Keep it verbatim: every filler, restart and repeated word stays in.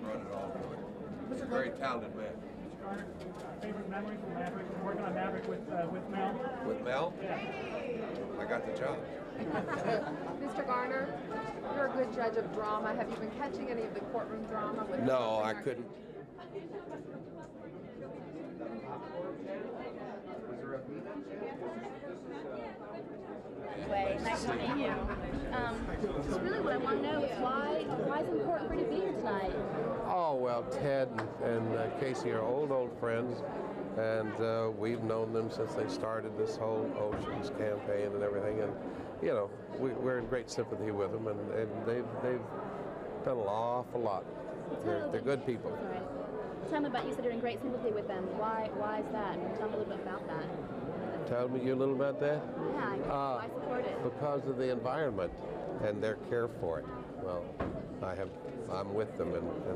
brought it all to it. He's a very talented man. Mister Garner, favorite memory from Maverick, from working on Maverick with uh, with Mel? With Mel? Yeah. I got the job. Mister Garner, you're a good judge of drama. Have you been catching any of the courtroom drama? With No, I couldn't. Anyway, nice to meet you. Um, just really what I want to know is why why is it important for you to be here tonight? Oh, well, Ted and, and uh, Casey are old, old friends, and uh, we've known them since they started this whole Oceans campaign and everything, and, you know, we, we're in great sympathy with them, and, and they've, they've done an awful lot. They're, they're good people. Right. Tell me about, you said you're in great sympathy with them. Why, why is that? Tell me a little bit about that. Tell me you a little about that? Yeah, Uh, I support it. Because of the environment and their care for it. Well, I have, I'm with them, and, and